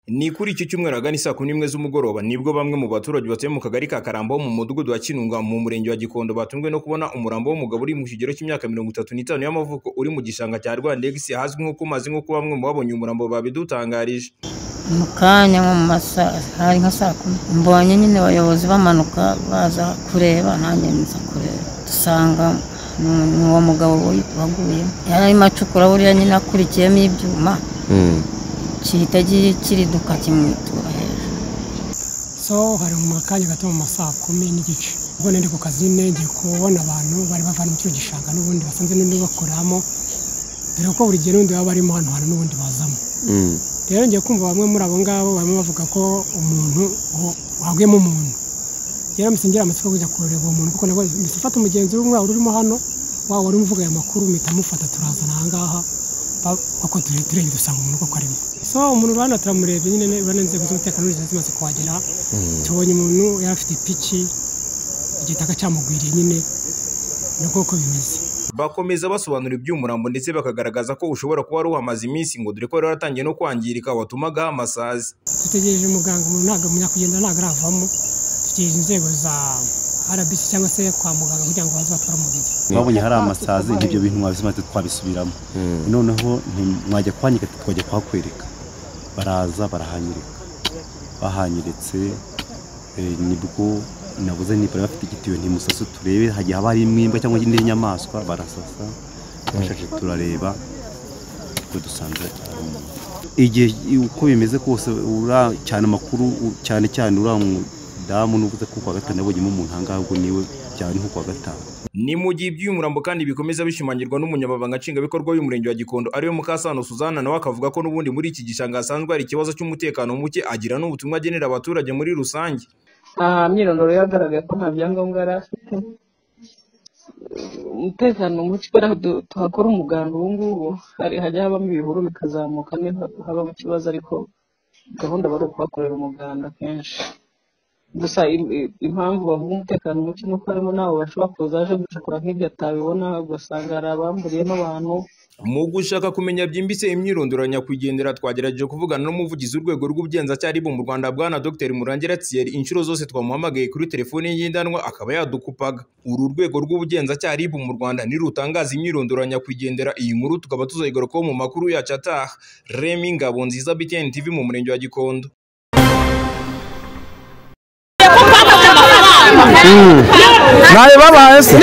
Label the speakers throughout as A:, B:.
A: Ni kuri iki cyumweru agana saa 11 z'umugoroba nibwo bamwe mu baturage batuye mu kagari ka Karambo mu mudugudu wa Kinunga mu murenge wa Gikondo batunzwe no kubona umurambo w'umugabo uri mu kigero cy'imyaka 35 y'amavuko uri mu gishanga cya Rwanda hazwi nko kumazi nko bamwe mu babonye umurambo babidutangarije.
B: Mu kanya mu masaha hari nka saa 10 mbonye nyine abayobozi bamanuka baza kureba nanjye nza kureba dusanga uwo mugabo waguye yari macukura buriya nyine akurikiyemo ibyuma cyita kiriduka kimwitura hejuru.
C: So hari mu makanya gato mu masaha 10 n'igice ubwo ndi ku kazi ngiye kubona abantu bari bavana mu gishanga n'ubundi basanze n'undi bakoramo dore ko buri gihe n'undi baba barimo hano hano n'ubundi bazamo. Rero ngiye kumva bamwe muri abo ngabo barimo bavuga ko umuntu waguyemo umuntu yari amusingira amatsiko kujya kureba uwo muntu kuko nabo misifata umugenzi w'umwe urimo hano wari umuvuga aya makuru mpita mufata turazana ahangaha bako turebe dusanga umuntu ko arimo. So umuntu bana turamurebye nyine banenze kuzumutekano zimaze kuhagera tubonye umuntu yari afite ipiki igitaka cyamugwiriye nyine nuko bimeze.
A: Bakomeza basobanura iby'umurambo ndetse bakagaragaza ko ushobora kuba ari uhamaze iminsi ngo dore ko rero atangiye no kwangirika watumaga amasazi.
C: Dutegereje muganga umuntu ntago munyakugenda ntagaravamo tutegereje inzego za RBC cyangwa se kwa muganga kugira ngo baze batwara umubiri.
D: Babonye hari amasazi n'ibyo bintu mwabizimate twabisubiramo noneho mwajya kwanyika twajya kwakwereka baraza barahanyirika bahanyiretse nibwo nabuze niba bafite igitiyo ntimusaso turebe hagiye haba hari imwimbwa cyangwa indi nyamaswa barasasa bashaka turareba ko dusanze igihe uko bimeze kose ura cyane amakuru cyane damu nuvuze ko kwa gatanu yabonyemo umuntu hangaho ubwo niwe cyane nko kwa gatanu.
A: Ni mu gihe iby'umurambo kandi bikomeza bishimangirwa n'umunyamabanga nshingwabikorwa w'umurenge wa Gikondo ariwe Mukasano Suzana nawe akavuga ko n'ubundi muri iki gishanga hasanzwe hari ikibazo cy'umutekano muke agira n'ubutumwa agenera abaturage muri rusange.
E: Myirondoro yagaragaye ko nta byangombwa yari afite umutekano muke kubera tuhakora umuganda ubu ngubu hajya habamo ibihuru bikazamuka niba habamo ikibazo ariko gahunda bari kuhakorera umuganda kenshi. Gusa impamvu bavuga umutekano muke nuko harimo nabo bashobora kuza aje gucukura nk'ibyo atabibona ugasanga hari abamburiyemo abantu.
A: Mu gushaka kumenya byimbitse imyirondoro nyakwigendera twagerageje kuvugana n'umuvugizi w'urwego rw'ubugenzacyaha mu Rwanda bwana Dr Murangira Thierry inshuro zose twamuhamagaye kuri telefone y'ingendanwa akaba yadukupaga. Uru rwego rw'ubugenzacyaha mu Rwanda nirutangaza imyirondoro nyakwigendera iyi nkuru tukaba tuzayigarukaho mu makuru yacu ataha. Remy Ngabonziza BTN TV mu murenge wa Gikondo.
F: Naye baba ese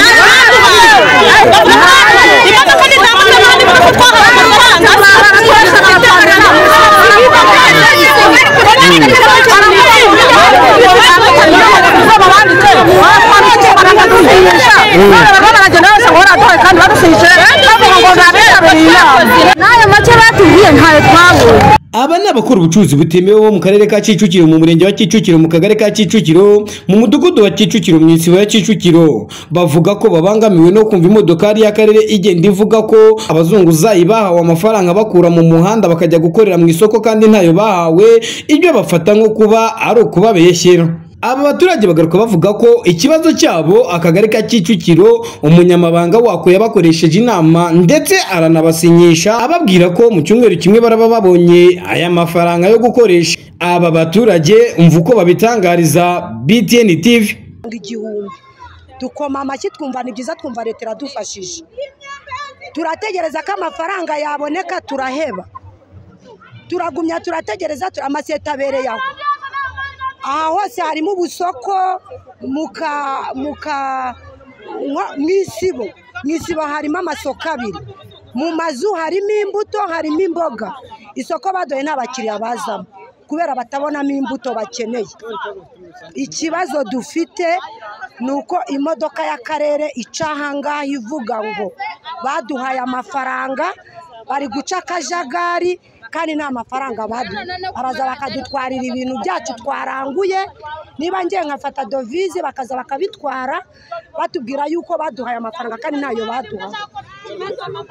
G: aba ni abakora ubucuruzi butemewe bo mu karere ka Kicukiro mu murenge wa Kicukiro mu kagari ka Kicukiro mu mudugudu wa Kicukiro mu isibo ya Kicukiro bavuga ko babangamiwe no kumva imodokari y'akarere igenda ivuga ko abazunguzayi bahawe amafaranga bakura mu muhanda bakajya gukorera mu isoko kandi ntayo bahawe ibyo bafata nko kuba ari ukubabeshyera. Aba baturage bagaruka bavuga ko ikibazo cyabo akagari ka Kicukiro umunyamabanga wako yabakoresheje inama ndetse aranabasinyisha ababwira ko mu cyumweru kimwe baraba babonye aya mafaranga yo gukoresha. Aba baturage umva uko babitangariza BTN TV.
H: Igihumbi dukoma amashyi twumva ni byiza twumva leta iradufashije turategereza ko amafaranga yaboneka turaheba turagumya turategereza amaseta abereye aho aha hose harimo ubusoko mwisibo harimo amasoko abiri mu mazu harimo imbuto harimo imboga isoko badoye nta bakiriya bazamo kubera batabonamo imbuto bakeneye. Ikibazo dufite nuko imodoka y'akarere icahanga ivuga ngo baduhaye amafaranga bari guca akajagari kandi nta mafaranga baraza bakadutwarira ibintu byacu twaranguye niba ngiye nkafata dovize bakaza bakabitwara batubwira yuko baduhaye amafaranga kandi ntayo baduhaye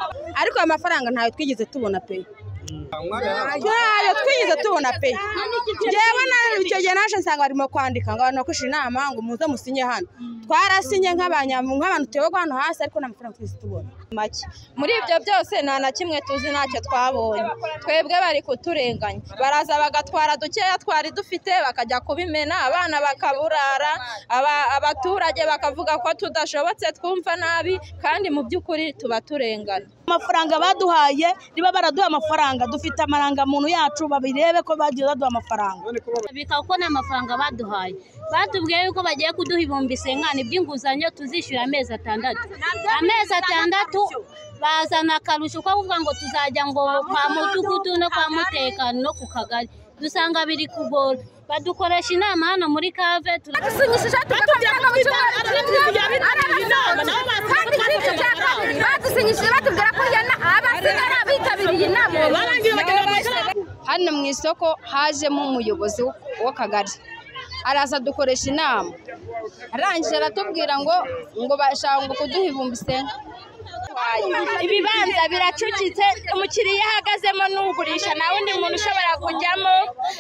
I: ariko amafaranga ntayo twigeze tubona pe ntayo twigeze tubona pe jewe na icyo gihe naje nsanga barimo kwandika ngo abantu bakoresha inama ngo muze musinye hano twarasinye nk'abantu tuyobwa hano hasi ariko n'amafaranga twese tubona make muri ibyo byose nta na kimwe tuzi ntacyo twabonye twebwe bari kuturenganya baraza bagatwara dukeya twari dufite bakajya kubimena abana bakaburara abaturage bakavuga ko tudashobotse twumva nabi kandi mu by'ukuri tuba turengana
J: amafaranga baduhaye niba baraduha amafaranga dufite amarangamuntu yacu babirebe ko bagiye baduha amafaranga
K: bikaba ko n'amafaranga baduhaye batubwiye yuko bagiye kuduha ibihumbi 50 by'inguzanyo tuzishyura amezi 6 bazana akarusho ko kuvuga ngo tuzajya ngo kwa mudugudu no kwa mutekano no ku kagari dusanga biri kugora badukoresha inama hano muri kave
L: turadusinyishije batubwira ko abasigara bitabiriye inama
I: hano mu isoko hajemo umuyobozi w'akagari araza dukoresha inama arangije aratubwira ngo bashaka ngo kuduha ibihumbi 50
K: ibibanza biracucitse umukiriya ahagazemo n'ugurisha na wundi muntu ushobora kujyamo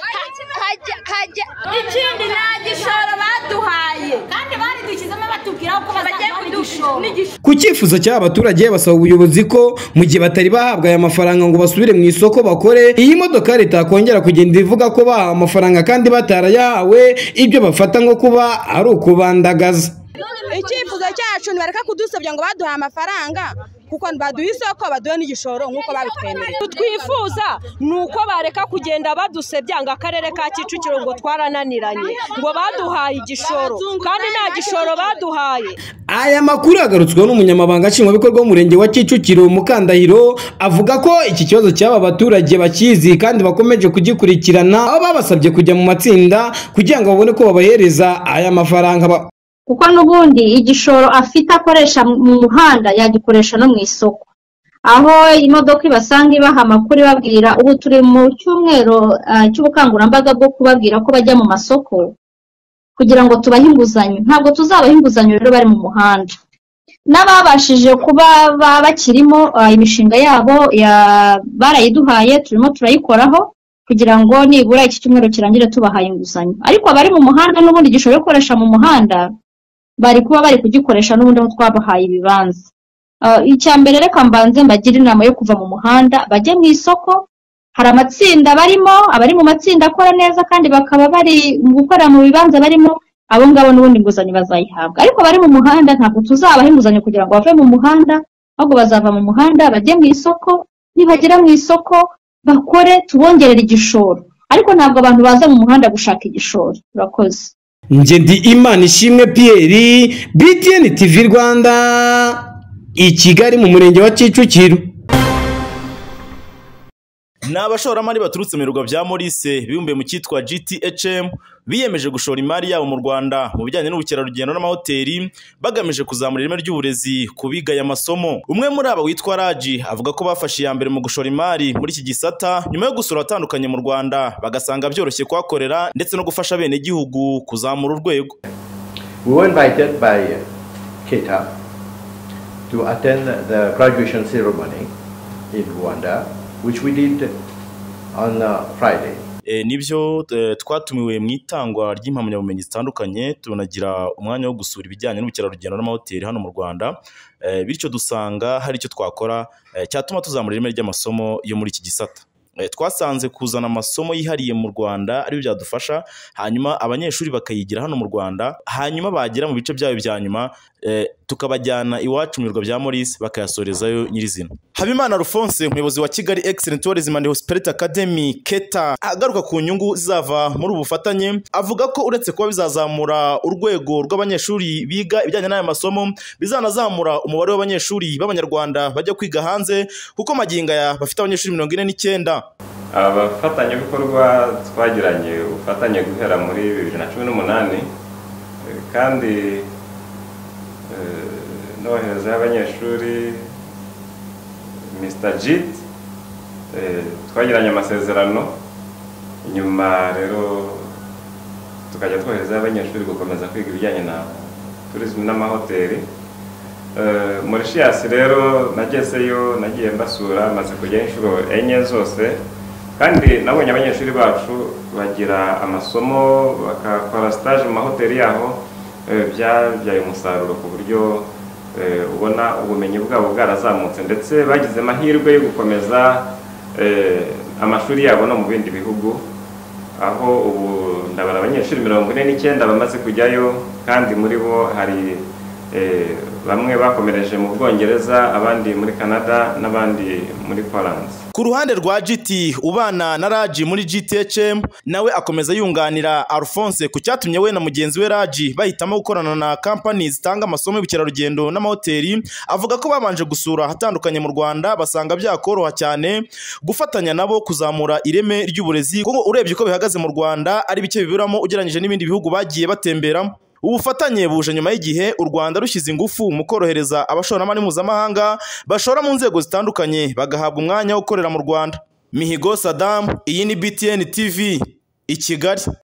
K: hajya
L: ikindi nta gishoro baduhaye kandi bari dukizemo batubwira ko bagiye kudushora
G: ku cyifuzo cy'aba baturage basaba ubuyobozi ko mu gihe batari bahabwa aya mafaranga ngo basubire mu isoko bakore iyi modoka leta yakongera kugenda ivuga ko baha amafaranga kandi batarayahawe ibyo bafata ngo kuba ari ukubandagaza.
I: Icyifuzo cyacu nibareka kudusabya ngo baduha amafaranga kuko baduha isoko baduha n'igishoro nk'uko babitwemereye.
M: Twifuza nuko bareka kugenda badusebya ngo akarere ka Kicukiro ngo twarananiranye ngo baduhaye igishoro kandi nta gishoro baduhaye.
G: Aya makuru agarutswe n'umunyamabanga nshingwabikorwa w'umurenge wa Kicukiro Mukandahiro avuga ko iki kibazo cy'aba baturage bakizi kandi bakomeje kugikurikirana aho babasabye kujya mu matsinda kugira ngo babone ko babahereza aya mafaranga
N: kuko n'ubundi igishoro afite akoresha mu muhanda yagikoresha no mu isoko aho imodoka ibasanga ibaha amakuru ibabwira ubu turi mu cyumweru cy'ubukangurambaga bwo kubabwira ko bajya mu masoko kugira ngo tubahe inguzanyo. Ntabwo tuzabaha inguzanyo rero bari mu muhanda n'ababashije kuba bakirimo imishinga yabo barayiduhaye turimo turayikoraho kugira ngo nibura iki cyumweru kirangire tubahaye inguzanyo, ariko abari mu muhanda n'ubundi igishoro gukoresha mu muhanda bari kuba bari kugikoresha n'ubundi aho twabahaye ibibanza. Icya mbere reka mbanze mbagira inama yo kuva mu muhanda bajye mu isoko. Hari amatsinda barimo abari mu matsinda akora neza kandi bakaba bari mu gukora mu bibanza barimo abo ngabo n'ubundi inguzanyo bazayihabwa, ariko bari mu muhanda ntabwo tuzabaha inguzanyo kugira ngo bave mu muhanda ahubwo bazava mu muhanda bajye mu isoko, nibagera mu isoko bakore tubongerera igishoro, ariko ntabwo abantu baza mu muhanda gushaka igishoro. Urakoze.
G: Nje ndi Imana Ishimwe Pierre, BTN TV Rwanda, i Kigali mu murenge wa Kicukiro.
O: N'abashoramari baturutse mu birwa bya Maurice bibumbiye mu cyitwa GTHM biyemeje gushora imari yabo mu Rwanda mu bijyanye n'ubukerarugendo n'amahoteli bagamije kuzamura ireme ry'uburezi kubiga aya masomo. Umwe muri aba witwa Raji avuga ko bafashe iya mbere mu gushora imari muri iki gisata nyuma yo gusura atandukanye mu Rwanda bagasanga byoroshye kuhakorera ndetse no gufasha bene gihugu kuzamura urwego.
P: We were invited by KETA to attend the graduation ceremony in Rwanda, which we did on Friday.
O: Nibyo twatumiwe mu itangwa ry'impamyabumenyi zitandukanye tunagira umwanya wo gusura ibijyanye n'ubukerarugendo n'amahoteli hano mu Rwanda, bityo dusanga hari icyo twakora cyatuma tuzamura ireme ry'amasomo yo muri iki gisata. Twasanze kuzana amasomo yihariye mu Rwanda ari byo byadufasha, hanyuma abanyeshuri bakayigira hano mu Rwanda, hanyuma bagera mu bice byayo bya nyuma tukabajyana iwacu mu birwa bya Maurice bakayasorezayo nyirizina. Habimana Alphonse umuyobozi wa Kigali Excellent Tourism and Hospitality Academy KETA agaruka ku nyungu zizava muri ubu bufatanye, avuga ko uretse kuba bizazamura urwego rw'abanyeshuri biga ibijyanye n'aya masomo bizanazamura umubare w'abanyeshuri b'abanyarwanda bajya kwiga hanze kuko magingo aya bafite abanyeshuri 49.
Q: Abafatanyabikorwa twagiranye ufatanye guhera muri 2018 kandi nohereza abanyeshuri Mr. Jit twagiranye amasezerano, nyuma rero tukajya twohereza abanyeshuri gukomeza kwiga ibijyanye na tourism n'amahoteli. Mauritius rero nagezeyo nagiye mbasura maze kujya inshuro enye zose kandi nabonye abanyeshuri bacu bagira amasomo bakakora stage mu mahoteli yaho, byabyaye umusaruro ku buryo ubona ubumenyi bwabo bwarazamutse, ndetse bagize amahirwe yo gukomeza amashuri yabo no mu bindi bihugu, aho ubu ndabara abanyeshuri 49 bamaze kujyayo, kandi muri bo hari bamwe bakomereje mu Bwongereza, abandi muri Canada n'abandi muri Poland.
O: Ku ruhande rwa GT ubana na Raji muri GTHM nawe akomeza yunganira Alphonse ku cyatumye we na mugenzi we Raji bahitamo gukorana na company zitanga amasomo y'ubukerarugendo n'amahoteli. Avuga ko babanje gusura hatandukanye mu Rwanda basanga byakoroha cyane gufatanya nabo kuzamura ireme ry'uburezi, kuko urebye uko bihagaze mu Rwanda ari bike bibiramo ugereranyije n'ibindi bihugu bagiye batemberamo. Ubufatanye buje nyuma y'igihe u Rwanda rushyize ingufu mu korohereza abashoramari mpuzamahanga bashora mu nzego zitandukanye bagahabwa umwanya wo gukorera mu Rwanda. Mihigo Saddam, iyi ni BTN TV i Kigali.